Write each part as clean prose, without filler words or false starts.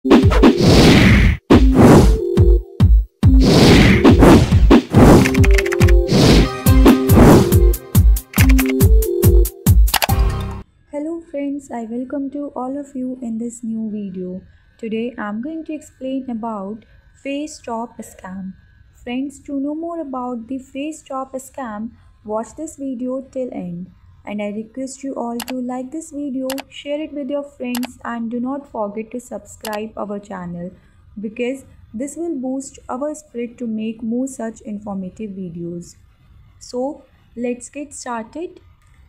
Hello friends, I welcome to all of you in this new video. Today I'm going to explain about FaceTop scam. Friends, to know more about the FaceTop scam, watch this video till end. And I request you all to like this video, share it with your friends and do not forget to subscribe our channel because this will boost our spirit to make more such informative videos. So let's get started.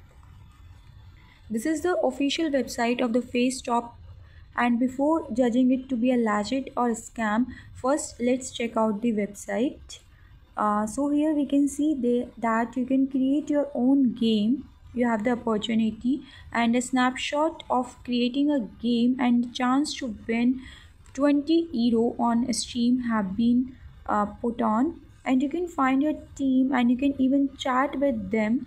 This is the official website of the FaceTop, and before judging it to be a legit or a scam, first let's check out the website. So here we can see that you can create your own game. You have the opportunity and a snapshot of creating a game and chance to win 20 euro on Steam have been put on, and you can find your team and you can even chat with them.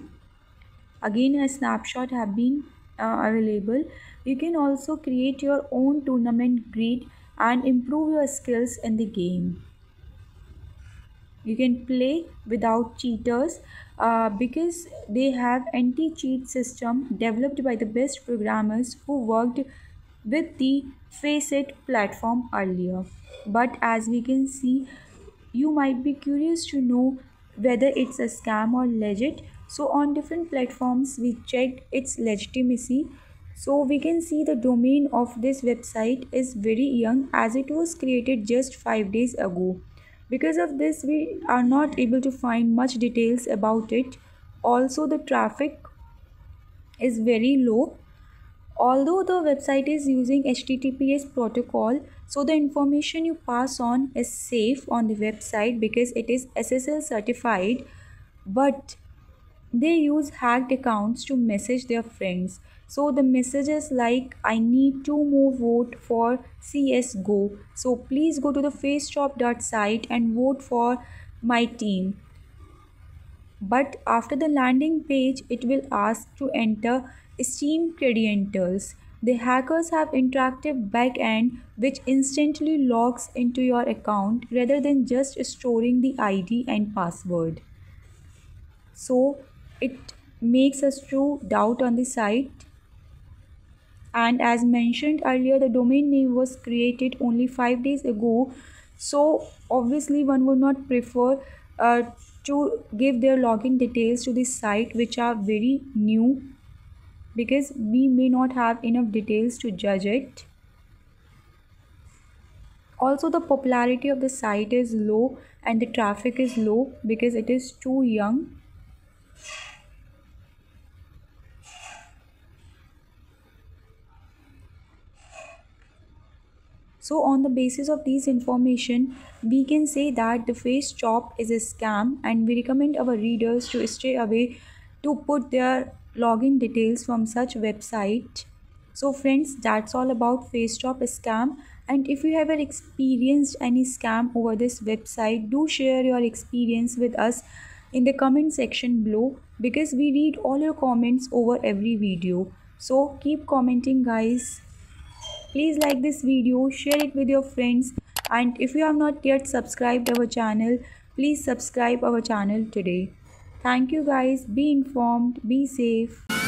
Again, a snapshot have been available. You can also create your own tournament grid and improve your skills in the game. You can play without cheaters because they have anti-cheat system developed by the best programmers who worked with the Faceit platform earlier. But as we can see, you might be curious to know whether it's a scam or legit. So on different platforms we checked its legitimacy. So we can see the domain of this website is very young as it was created just 5 days ago. Because of this we are not able to find much details about it. Also the traffic is very low. Although the website is using HTTPS protocol, so the information you pass on is safe on the website because it is SSL certified, but they use hacked accounts to message their friends. So the messages like I need 2 more vote for CSGO. So please go to the facetop.site and vote for my team. But after the landing page, it will ask to enter Steam credentials. The hackers have interactive backend which instantly logs into your account rather than just storing the ID and password. So it makes us to doubt on the site. And as mentioned earlier, the domain name was created only 5 days ago, so obviously one would not prefer uh, to give their login details to this site which are very new because we may not have enough details to judge it. Also the popularity of the site is low and the traffic is low because it is too young. So on the basis of these information, we can say that the FaceTop is a scam and we recommend our readers to stay away to put their login details from such website. So friends, that's all about FaceTop scam, and if you have ever experienced any scam over this website, do share your experience with us in the comment section below because we read all your comments over every video. So keep commenting guys. Please like this video, share it with your friends, and if you have not yet subscribed our channel, please subscribe our channel today. Thank you guys. Be informed, be safe.